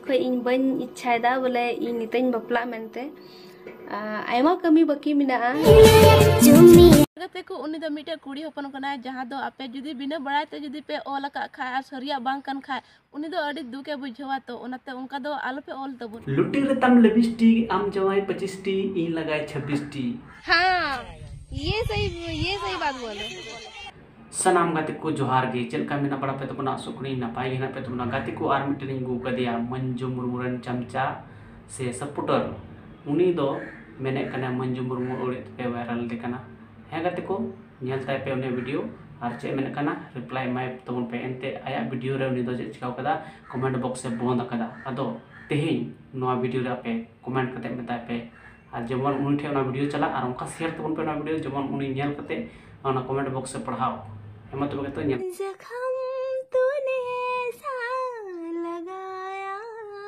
खय इन बन इच्छायदा बोले इन नितन बपला मेनते आयमा कमी बाकी मिना गते को उनी दो मिटे कुड़ी होपन कना जहां दो आपे जुदी बिना बड़ाते जुदी पे ओल का खा आ सरिया बांग कन खा उनी दो अड़ी दुके बुझवा तो उनते उनका दो आलो पे ओल तबुन लुटी रतम लबिस्टी आम जवाई 25 टी इन लगाए 26 टी। हाँ ये सही बात बोले। सनाम गाते को जोहार गे चल का मेना बड़ा पे तो बना सुकनी नपाई गिना पे तो बना गाते को आर मिटरिंग गु कदिया मंजू मुर्मुरन चमचा से सपोर्टर उनी दो मैंने कना मंजू मुर्मु ओड़े पे वायरल देखना है गाते को नेल ताय पे उन्हें वीडियो और चे मैंने कना रिप्लाई माय तबन पे एंते आया वीडियो रे उनी दो चिकाव कदा कमेंट बॉक्स से बंद कदा अदो तेहिं नोआ वीडियो रे पे कमेंट कते मेता पे और जमन उनी ठे वीडियो चला और उनका शेयर तबन पे वीडियो जमन उनी नेल कते कमेंट बॉक्स से पढ़ाओ हेमा तो तो नेल जख्म तूने ऐसा लगाया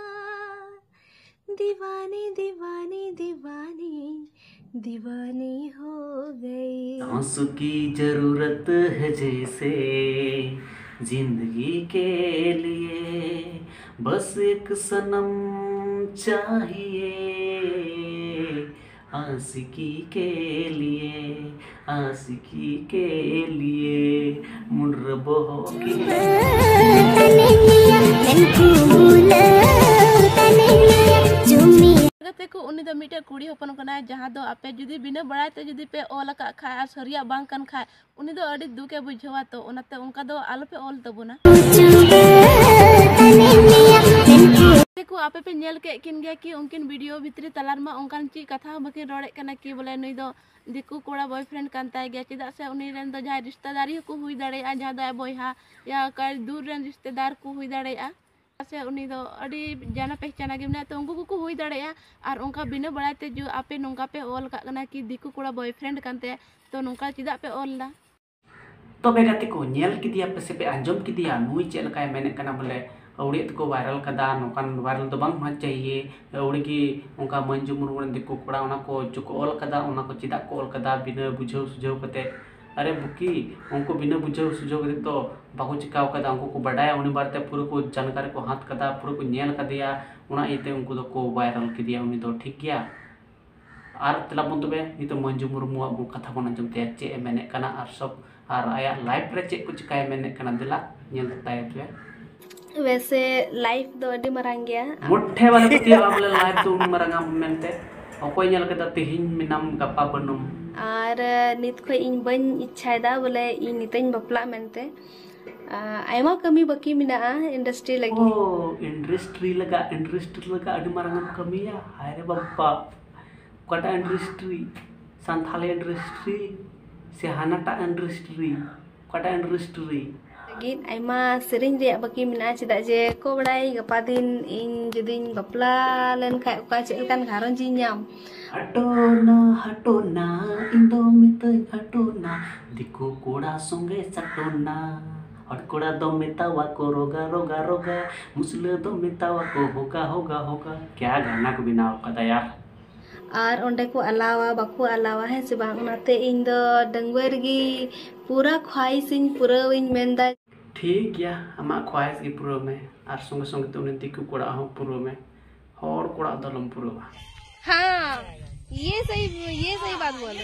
दीवानी दीवानी दीवानी दीवानी हो गई। आंसू की जरूरत है जैसे जिंदगी के लिए बस एक सनम चाहिए आशिकी के लिए मुर्रबो की गते को उनी दो मिटे कुड़ी होपन कना जहां दो आपे जुदी बिना बड़ाते जुदी पे ओल का खा आ सरिया बांग कन खा उनी दो अड़ी दुके बुझवा तो उनते उनका दो आलो पे ओल तबुना देखो आपे पे नेल के किन गया कि उनकिन वीडियो भीतरी तलार मा उनकान ची कथा बकिन रोड़े कना कि बोले नई दो दिकु कोड़ा बॉयफ्रेंड कांताय गया चेदा से उनी रेन दो जहां रिश्तेदारी को हुई दड़े आ जहां दो बोयहा या कई दूर रेन रिश्तेदार को हुई दड़े आ से उनी दो अड़ी जाना पहचाना के ना तो उनको को हुई दड़े आ और उनका बिना बड़ाते जो आपे नोंका पे ओल का कना कि दिकु कोड़ा बॉयफ्रेंड कांते तो नोंका चिदा पे ओल ला तो बेगाते को नेल किदिया पे से पे अंजम किदिया नुई चेल का मैंने कना बोले औड़ी को वायरल कदा नोकान वायरल तो बांग होना चाहिए औड़ी की उनका मंजू मुर्मु दिकु कोड़ा उना को जो ओल कदा उना को चिदा को ओल कदा बिना बुझाव सुझाव कते अरे बुकी उनको बिना बुझाव सुझाव कते तो बाको चिकाव कदा उनको को बडाया उनी बारते पूरा को जानकारी को हाथ कदा पूरा को नेल कदिया उना इते उनको तो को वायरल किदिया उनी तो ठीक गया और तला बन तबे नितो मंजू मुर्मु बु कथा बन अंजम ते चे मेने कना और सब और आया लाइव रे चे को चिकाय मेने कना दिला नेल ताय पे वैसे लाइफ दो अडी मरांग गया मुठे वाले पतिया बोले लाइव तो मरांगा मेनते अकोय नेल कदा तेहिन मिनाम गप्पा बनम और नित खय इन बन इच्छायदा बोले इन नितन बपला मेनते आयमा कमी बाकी मिना इंडस्ट्री लगी ओ इंडस्ट्री लगा अडी मरांगा कमिया हाय रे बाप्पा कटा इंडस्ट्री संथाली इंडस्ट्री से हानाटा इंडस्ट्री कटा इंडस्ट्री गिन आयमा सेरिंग रे बाकी मिना चिदा जे को बड़ाई गपा दिन इन जदिन बपला लेन खाय का चेलकान घारन जी ᱧᱟᱢ हटोना इंदो मितई हटोना दिको कोड़ा संगे सटोना और कोड़ा दो मितावा को रोगा रोगा रोगा मुसले दो मितावा को होगा क्या गाना को बिना कदा यार और ओंडे को अलावा बाको अलावा है से बांग उनाते इन दो डंगवर गी पूरा ख्वाहिश इन पूरा इन मेंदा ठीक गया हमा ख्वाहिश की पूरा में और संगे संगे तो उन्हें दिकु कोड़ा हो पूरा में और कोड़ा दलम पूरा हाँ ये सही बात बोले।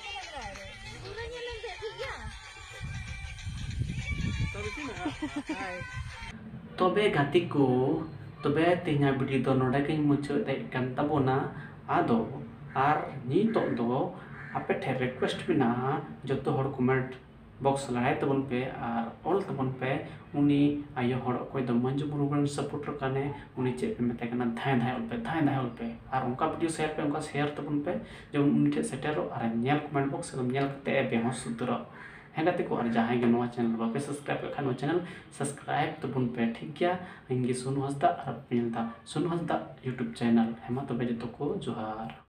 तबे गाती को तबे तेना वीडियो तो नोडे के मुझे कन तबोना आदो और नीतो दो आपे ठे रिक्वेस्ट बिना जो तो हर कमेंट बॉक्स लगाए तबन पे और ऑल तबन पे उनी आयो हर कोई दो मंजू मुर्मु सपोर्टर काने उनी चे पे मेते कना धाय ऑल पे और उनका वीडियो शेयर पे उनका शेयर तबन पे जो उनी ठे सेटेरो और नेल कमेंट बॉक्स में नेल कते बेहोस सुतरो हेगाते को और जहां के नवा चैनल बापे सब्सक्राइब खानो चैनल सब्सक्राइब तबन पे ठीक गया हिंगी सोनू हंसदा और मिलता सोनू हंसदा यूट्यूब चैनल हेमा तबे जतो को जोहार।